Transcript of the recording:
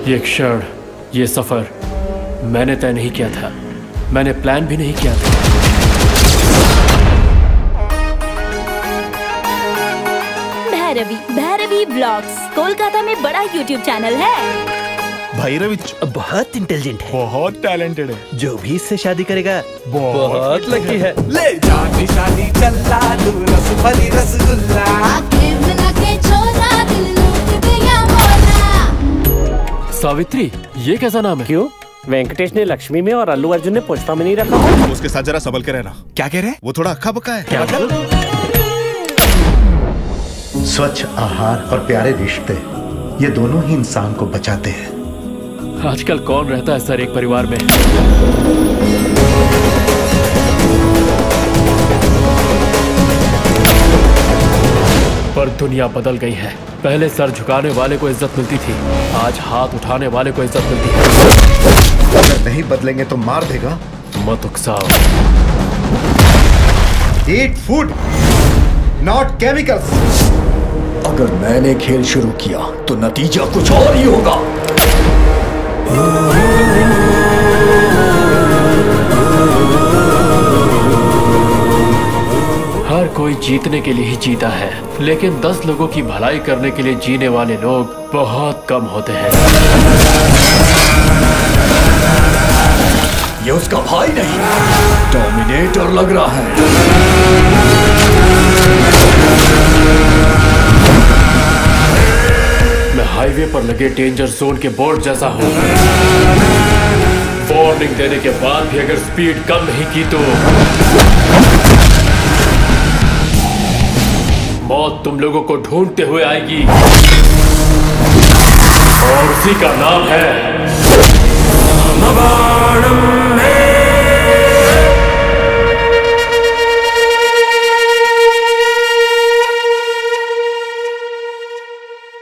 ये क्षण, ये सफर मैंने तय नहीं किया था, मैंने प्लान भी नहीं किया था। भैरवी व्लॉग्स कोलकाता में बड़ा यूट्यूब चैनल है। भैरवी बहुत इंटेलिजेंट है, बहुत टैलेंटेड है। जो भी इससे शादी करेगा बहुत लकी है। ले जा निशानी चला लू रस भरी रसगुल्ला, आँखें मिला के छोरा दिल लूट गया मोरा। सावित्री, ये कैसा नाम है? क्यों? वेंकटेश ने लक्ष्मी में और अल्लू अर्जुन ने पुष्पा में नहीं रखा? उसके साथ जरा संभल के रहना। क्या कह रहे हैं? वो थोड़ा अक्का बक्का है। क्या मतलब? स्वच्छ आहार और प्यारे रिश्ते, ये दोनों ही इंसान को बचाते हैं। आजकल कौन रहता है सर एक परिवार में? पर दुनिया बदल गई है। पहले सर झुकाने वाले को इज्जत मिलती थी, आज हाथ उठाने वाले को इज्जत मिलती है। अगर नहीं बदलेंगे तो मार देगा। मत उकसाओ। Eat food not chemicals. अगर मैंने खेल शुरू किया तो नतीजा कुछ और ही होगा। हर कोई जीतने के लिए ही जीता है, लेकिन 10 लोगों की भलाई करने के लिए जीने वाले लोग बहुत कम होते हैं। ये उसका भाई नहीं, डोमिनेटर लग रहा है। मैं हाईवे पर लगे डेंजर जोन के बोर्ड जैसा हूँ। वार्निंग देने के बाद भी अगर स्पीड कम नहीं की तो मौत तुम लोगों को ढूंढते हुए आएगी, और उसी का नाम है